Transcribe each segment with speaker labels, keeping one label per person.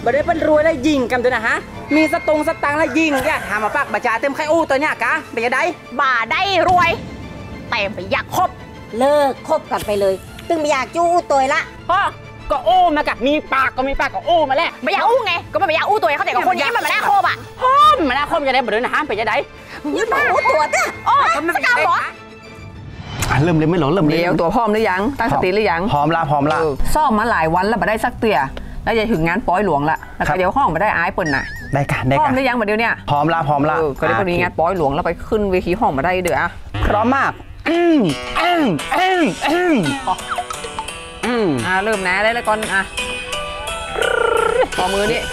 Speaker 1: บ่ได้เป็นรวยแล้วยิงกันตัวนะฮะมีสตังแล้วยิงเนี่ยถามมาปากบาจาเต็มไข่อู้ตัวเนี่ยกะเป็นยังไง
Speaker 2: บ่าได้รวยแต่ไม่อยากคบ
Speaker 3: เลิกคบกันไปเลยตึงไม่อยากจู้อู้ตัวละ
Speaker 1: พ่อก็อู้มากะมีปากก็อู้มาแล้ว
Speaker 2: ไม่อยากอู้ไงก็ไม่อยากอู้ตัวเขาแต่กับคนนี้มันมาได้คบอ่ะ
Speaker 1: มันได้คบยังไงบ่ได้นะฮะเป็นยังไง
Speaker 3: ยืดอู้ตัวจ้ะ
Speaker 2: โอ้สกาวเหรอ
Speaker 4: เริ่มเลยไม่หรอเริ่มเลย
Speaker 5: เดี๋ยวตัวพร้อมหรือยังตั้งสติหรือยัง
Speaker 4: พร้อมละ
Speaker 5: ซ่อมมาหลายวันแล้วมาได้สักเตี่ยแล้วจะถึงงานป้อยหลวงละแล้วเดี๋ยวห้องมาได้อายเปิ่นน่ะ
Speaker 4: ได้กัน
Speaker 5: พร้อมหรือยังมาเดี๋ยวเนี่ย
Speaker 4: พร้อมละ
Speaker 5: ก็ได้คนนี้งานป้อยหลวงแล้วไปขึ้นเวทีห้องมาได้เดี๋ยว
Speaker 4: พร้อมมาก
Speaker 5: เริ่มนะได้แล้วก่อนพอมือนี่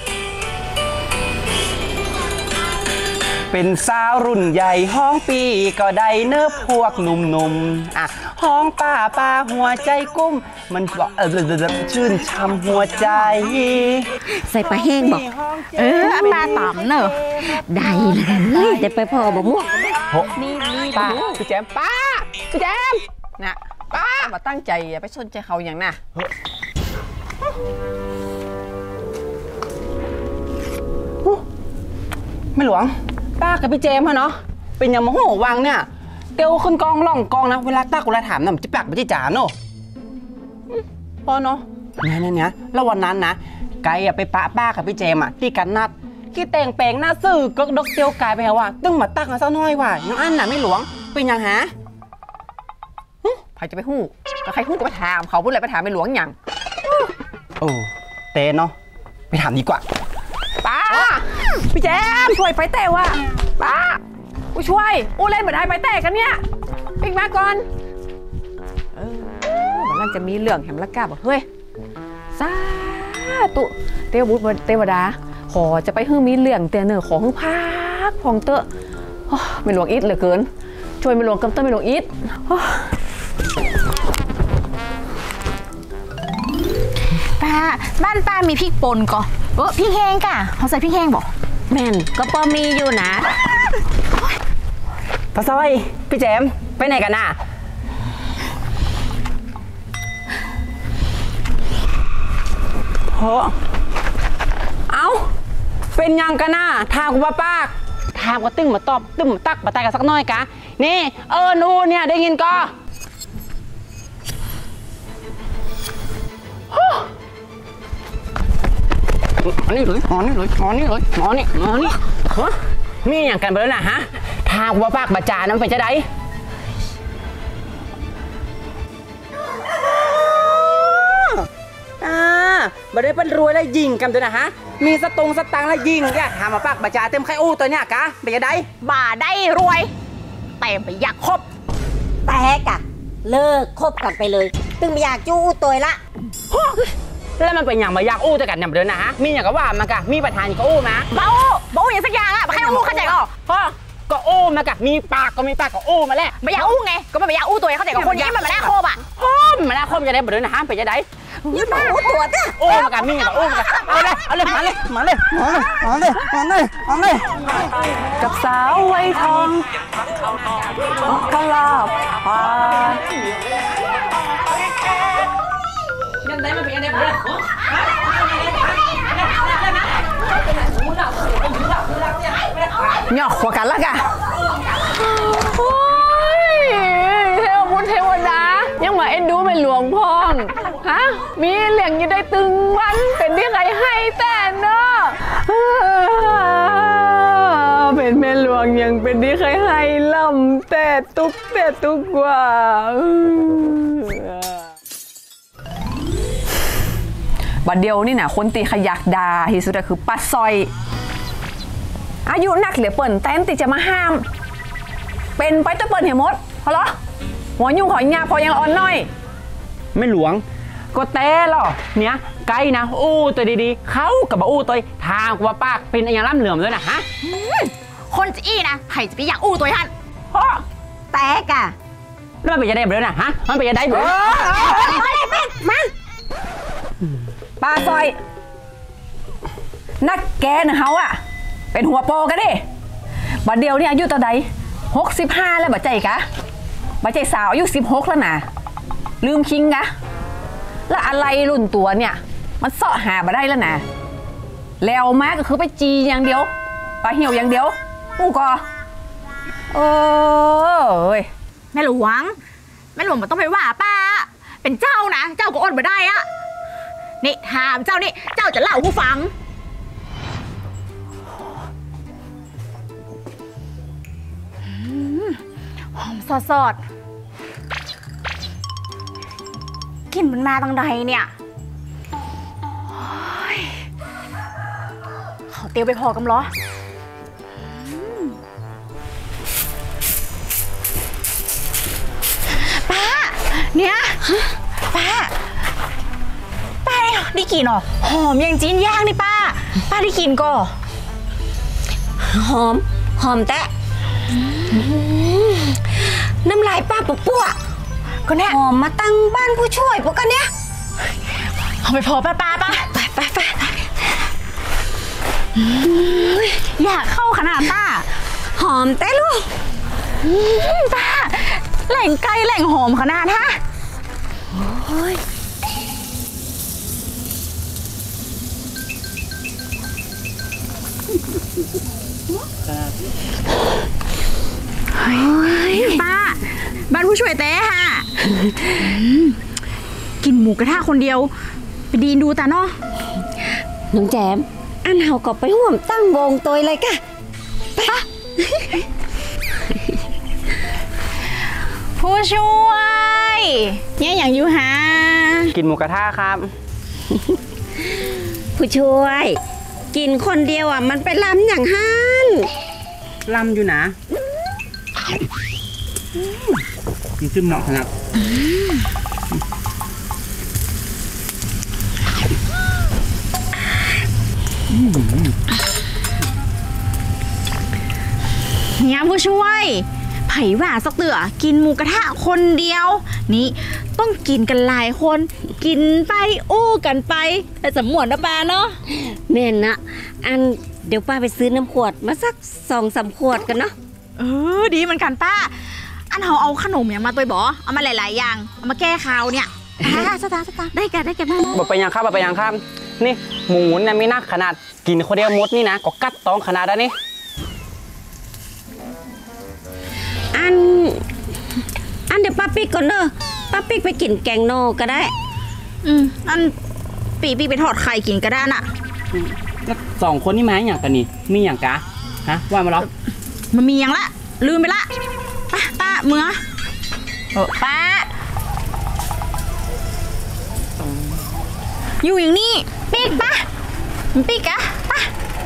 Speaker 4: เป็นสาวรุ่นใหญ่ห้องปีก็ได้เนิบพวกหนุ่มๆห้องป้าหัวใจกุ้มมันบอกชื่นช่ำหัวใจ
Speaker 3: ใส่ปลาแห้งบอก
Speaker 2: ปลาต่ำเนอะ
Speaker 3: ได้เลยแต่ไปพอบ่ม่วง
Speaker 5: นี่ป้าพี่แจมนะป้ามาตั้งใจอย่าไปสนใจเขาอย่างน่ะ
Speaker 1: ไม่หลวงป้ากับพี่เจมส์เนาะเป็นอย่างมโหวังเนี่ยเตียวขึ้นกองล่องกองนะเวลาตักเวลาถามน่ะมันจะปากมันจะจ๋าเนาะพอเนาะเนี่ยแล้ววันนั้นนะไก่ไปปะป้ากับพี่เจมส์ที่กันนัดที่แต่งแปลงหน้าซื่อก็ดกเตียวกายไปเหรอวะตึ้งมาตักมาซะน้อยว่ะยังอันน่ะไม่หลวงเป็นอย่างหา
Speaker 5: ใครจะไปหู้แล้วใครหู้ก็ไปถามเขาพูดอะไรไปถามไม่หลวงอย่าง
Speaker 4: เต้เนาะไปถามดีกว่า
Speaker 5: ป้าพี่แจมช่วยไปเตะว่ะป้ากูช่วยอู้เล่นเหมือนไอ้ไปเตะกันเนี่ยปิ๊กมาก่อนมันน่าจะมีเรื่องแหมละกาบอกเฮ้ยซาตุเทวบุตรเทวดาขอจะไปฮื้อมีเรื่องเตเนอขอฮื้อพักพองเตอะไม่หลวงอิดเหลือเกินช่วยไม่หลวงกำเตอไม่หลวงอิด
Speaker 2: ป้าบ้านป้ามีพริกป่นก่อพริกแห้งก่ะเขาใส่พริกแห้งบอก
Speaker 3: แม่นก็พอมีอยู่นะ
Speaker 1: ป้าซอยพี่แจมไปไหนกันน่ะโหเอาเป็นยังกันน่ะทางกูป้าทางกูตึ้งมาตอบตึ้งมาตักมาตายกันสักน้อยกะนี่นูเนี่ยได้ยินก็นี่เลยหมอนี่มีอย่างกันไปแล้วนะฮะทางว่าปากบาจานั้นไปจะได้บ่ได้เป็นรวยแล้วยิงกันตัวนะฮะมีสตังแล้วยิงเนี่ยถามมาปากบาจาเต็มไข่อู้ตัวเนี่ยกะไปจะได้
Speaker 2: บ่าได้รวยแต่ไม่อยากคบ
Speaker 3: แต่กะเลิกคบกันไปเลยตึงไม่อยากจู้อู้ตัวละ
Speaker 1: แล้วมันเป็นอย่างมาอยากอู้แต่กันอย่างเดิมนะฮะมีอย่างก็ว่ามันกะมีประธานก็อู้นะ
Speaker 2: บ้าอย่างสักอย่างอ่ะใครอู้เข้าใจก็
Speaker 1: พ่อก็อู้มากะมีปากก็อู้มาแล้ว
Speaker 2: ไม่อยากอู้ไงก็ไม่อยากอู้ตัวเขาแต่กับคนนี้มันมาได้คบอ่ะ
Speaker 1: มันได้คบจะได้บ่เดินนะฮะไปจะได้
Speaker 3: ยืดอู้ตัวจ้ะ
Speaker 1: อู้มากะมีอย่างอู้มากะเอาเลยมาเลย
Speaker 5: กับสาวไวทองกะลาบ
Speaker 1: ยังได้มาเป็นยังไงบ้าง
Speaker 5: เนี่ยหัวกันละกะเทวบุตรเทวดายังมาเอ็นดูไม่หลวงพ่องฮะมีเหลี่ยงยังได้ตึงวันเป็นที่ใครให้แต่เนาะเป็นแม่หลวงยังเป็นที่ใครให้ล่ำแต่ตุกว่าบัดเดียวนี่นะคนตีขยักดาที่สุดคือป้าซอยอายุนักเหลือเปิ่นแต้นติจะมาห้ามเป็นไปจะเปิ่นเห็นมดเพราะเหรอหัวยุ่งหอยงาพอยังอ่อนน้อย
Speaker 1: ไม่หลวงก็เต้หรอเนี่ยไกลนะอู้ตัวดีๆเขากับอู้ตัวทางกว่าปากเป็นอย่างล่ำเหลื่อมด้วยนะฮะ
Speaker 2: คนจะอี้นะใครจะไปอยากอู้ตัวท่าน
Speaker 1: พ่อ
Speaker 3: แต่กะ
Speaker 1: แล้วมันเป็นยังไงบ้างนะฮะมันเป็นยังไงบ้าง
Speaker 3: มา
Speaker 5: ป้าซอยนักแกนะเขาอะเป็นหัวโปกันดิบัดเดียวนี่อายุตัวใด65แล้วบัดใจกะบัดใจสาวอายุ16แล้วนะลืมคิงกะแล้วอะไรรุ่นตัวเนี่ยมันเสาะหามาได้แล้วนะแล้วมาก็คือไปจีอย่างเดียวปลาเหี่ยวอย่างเดียวอู้ก็เอ้ย
Speaker 2: แม่หลวงมันต้องไปว่าป้า เป็นเจ้านะ เจ้าก็อดมาได้อะนี่ถามเจ้านี่ เจ้าจะเล่าผู้ฟังหอมสดๆกลิ่นมันมาทางใดเนี่ยโอ้ยเขาเตียวไปพอกำล้อป้า เนี่ยป้าได้กลิ่นเหรอหอมอย่างจีนย่างนี่ป้าได้กลิ่นก่อ
Speaker 3: หอมแตะน้ำลายป้าปุ๊บก็แน่หอมมาตั้งบ้านผู้ช่วยพวกกันเนี่ย
Speaker 2: เอาไปพอป้าไปอยากเข้าขนาดป้า
Speaker 3: หอมแตะลูก
Speaker 2: ป้าแหล่งไกลแหล่งหอมขนาดฮะโอ้ยป้าบ้านผู้ช่วยเต้ฮะกินหมูกระทะคนเดียวไปดีดูตาเนาะ
Speaker 3: น้องแจมอันเฮาก็ไปห่วมตั้งวงตัวเลยกะไป
Speaker 2: ผู้ช่วยเนี่ยอย่างอยู่ฮะ
Speaker 1: กินหมูกระทะครับ
Speaker 3: ผู้ช่วย กินคนเดียวอ่ะมันไปล้ำอย่างฮั่น
Speaker 1: ลำอยู่นะกินซึมหนอกครับ
Speaker 2: เนี่ยผู้ช่วยไผ่ว่าสักเตือกินหมูกระทะคนเดียว นี่ต้องกินกันหลายคนกินไปอู้กันไปแต่สมวนนะป้าเนาะ
Speaker 3: แม่นนะอันเดี๋ยวป้าไปซื้อน้ำขวดมาสัก2-3 ขวดกันเนาะ
Speaker 2: ดีเหมือนกันป้า อันเขาเอาขนมอย่างมาตัวบอเอามาหลายๆอย่างเอามาแก้ข่าวเนี่ยสตาร์ได้กันแม่
Speaker 1: บอกไปยังครับบอกไปยังครับ นี่หมูเนี่ยไม่นักขนาดกินคนเดียวมดนี่นะก็กัดต้องขนาดนั้นนี่
Speaker 3: อันเดี๋ยวป้าปิ๊กก่อนเนอะป้าปิ๊กไปกินแกงโนก็ได้
Speaker 2: อันปีไปทอดไข่กินก็ได้น่ะ
Speaker 1: แล้ว2 คนนี่มาอย่างกันนี่มีอย่างกะฮะว่ามาแล้ว
Speaker 2: มันมีอย่างละลืมไปละป้าเมื่อป้าอยู่อย่างนี้ปีกป้าปีกอะป้า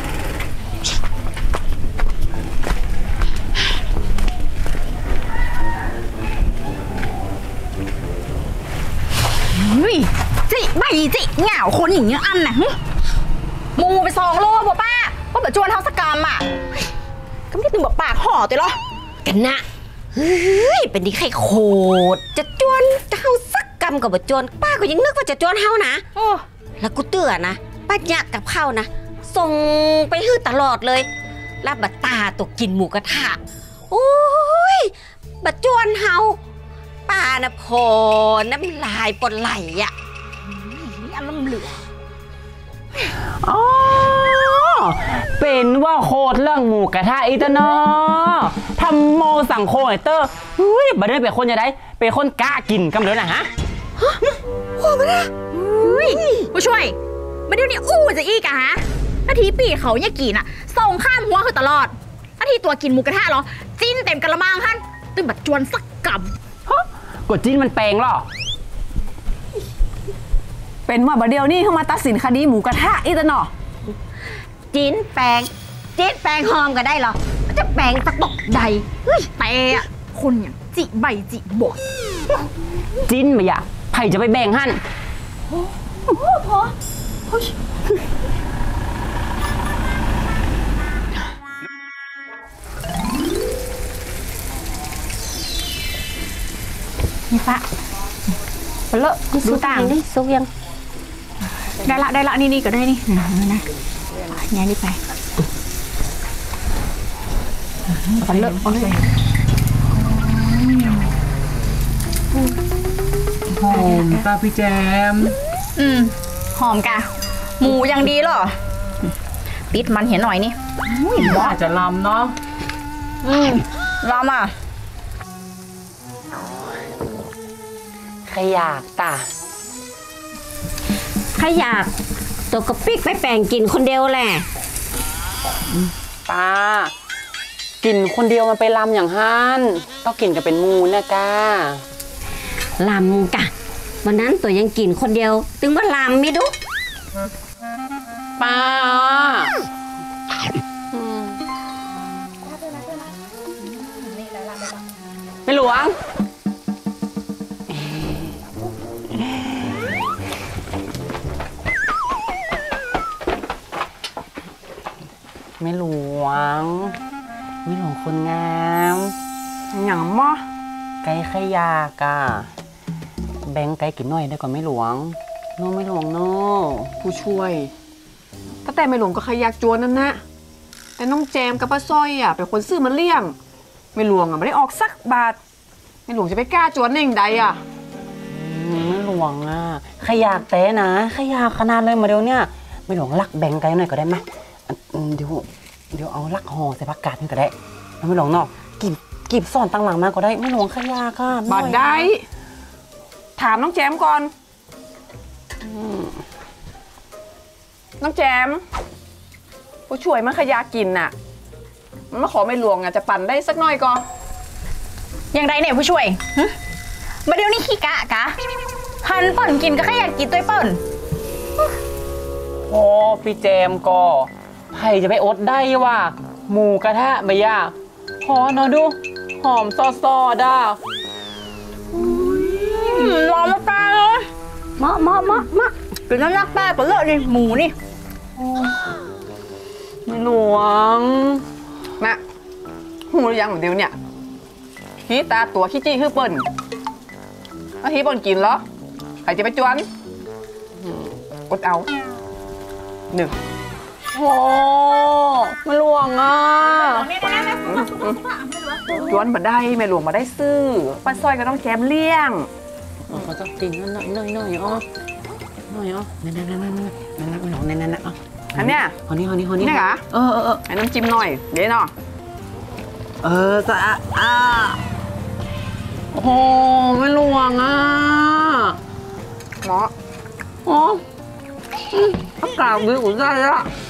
Speaker 2: จิใบจิเหงาคนอย่างเงี้ยอันน่ะมูไป2 โลบ่ป้าว่าแบบจวนเท้าสกรรมอ่ะก็ไม่ได้ตึงแบบปากห่อตัวหรอ
Speaker 3: กันนะเฮ้ยเป็นดีไข่โคตรจะจวนเฮาสักกำกับบจวนป้าก็ยังนึกว่าจะจวนเฮานะแล้วกูเตือนนะป้าอยากกับข้าวนะส่งไปฮื้อตลอดเลยรับบัตตาตกกินหมูกระทะโอ้ยบัจวนเฮาป้านะพอน้ำลายปนไหลอ่ะ
Speaker 2: อารมณ์เหลือ
Speaker 1: อ๋อเป็นว่าโคตรเรื่องหมูกระทะอีตะเนาะทำโมสั่งโคไอเตอร์บัดนี้เป็นคนจะได้เป็นคนกล้ากินกำเดินนะฮะ
Speaker 2: ผู้ช่วยมาเดี๋ยวนี้อู้จะอีกอะฮะนาทีปีเขาเนี่ยกินอะส่งข้ามหัวคือตลอดนาทีตัวกินหมูกระทะเหรอจิ้นเต็มกระมังฮั่นตึงแบบจวนสักกำ
Speaker 1: กดจิ้นมันแปลงหรอ
Speaker 5: เป็นว่าบัดเดียวนี่เขามาตัดสินคดีหมูกระทะอีตะเนาะ
Speaker 3: จิ้นแปลงหอมก็ได้เหรอจะแปลงสักบอกใด
Speaker 2: แต่อะคนอย่างจิใบจิบด
Speaker 1: จิ้นมาอย่าไผ่จะไปแบ่งหั่น
Speaker 2: นี่ปะไปเลอะดูต่าง
Speaker 3: นี่ซุกยัง
Speaker 2: ได้ละนี่ก็ได้นี่นะแง่นี่ไปไปเลอะเอาเลย
Speaker 1: หอมป้าพี่แจม
Speaker 2: หอมกะหมูอย่างดีเหรอปิดมันเห็นหน่อยนี่
Speaker 1: ว่าจะลำเนาะ
Speaker 2: ลามา
Speaker 1: ใครอยากตา
Speaker 3: ใครอยากตัวกระปิกไปแป่งกินคนเดียวแหละ
Speaker 1: ป้ากินคนเดียวมันไปลำอย่างฮั่นต้องกินกันเป็นหมูนะก้า
Speaker 3: ลำกะวันนั้นตัวยังกินคนเดียว ตึงว่าลำไม่ดู
Speaker 1: ป้าไม่หลวงไม่หลวงไม่หลวงคนงามอย่างมะไก่ขยากะแบงไก่กินหน่อยได้ก่อนไม่หลวงโน่ไม่หลวงโน่
Speaker 5: ผู้ช่วยตั้งแต่ไม่หลวงก็ขยักจวนนั่นนะแต่น้องแจมกับป้าสร้อยเป็นคนซื้อมาเลี้ยงไม่หลวงไม่ได้ออกสักบาทไม่หลวงจะไปกล้าจวนได้อย่างใด
Speaker 1: ไม่หลวงขยากแต่นะขยากขนาดเลยมาเดี๋ยวเนี่ยไม่หลวงลักแบงไก่หน่อยก็ได้ไหมเดี๋ยวเอาลักห่อใส่ผักกาดนี่ก็ได้ไม่หลวงเนาะกีบซ่อนตั้งหลังมาก็ได้ไม่หลวงขยากค่ะ
Speaker 5: บาทได้ถามน้องแจมก่อนน้องแจมผู้ช่วยมันขยากินน่ะมันมาขอไม่หลวงจะปั่นได้สักหน่อยก่อน
Speaker 2: อย่างไรเนี่ยผู้ช่วยมาเดี๋ยวนี้ขี้กะหันเปิ่นกินก็แค่อยากกินตัวเปิ่น
Speaker 1: โอ้พี่แจมก็ไผ่จะไปอดได้ว่ะหมูกระทะไม่ยากพอเนาะดูหอมซอด้า
Speaker 2: รอมาปลาเลยมากินน้ำยักษ์ปลาตัวเลอะดิหมูนี่
Speaker 1: ไม่หลวง
Speaker 5: นะหูหรือยังของเดียวเนี่ยฮีตาตัวขี้จี้คือเปิ่นแล้วฮีเปิ่นกินเหรอใครจะไปจวนอดเอาหนึ่ง
Speaker 1: โอ้ไม่หลวง
Speaker 5: จวนมาได้แม่หลวงมาได้ซื้อป้าสร้อยก็ต้องแจมเลี้ยง
Speaker 1: เขาจะกินหน่อยหน่อยอ๋อนั่นไม่หลวงนั่นอ๋อ
Speaker 5: อันเนี้ย
Speaker 1: คนนี้
Speaker 5: นี่เหรอไอ้น้ำจิ้มหน่อยเดี๋ยวเนาะ
Speaker 1: จะโอ้ไม่หลวง
Speaker 5: หมอ
Speaker 1: อ๋ออากาศดีกว่าได้ละ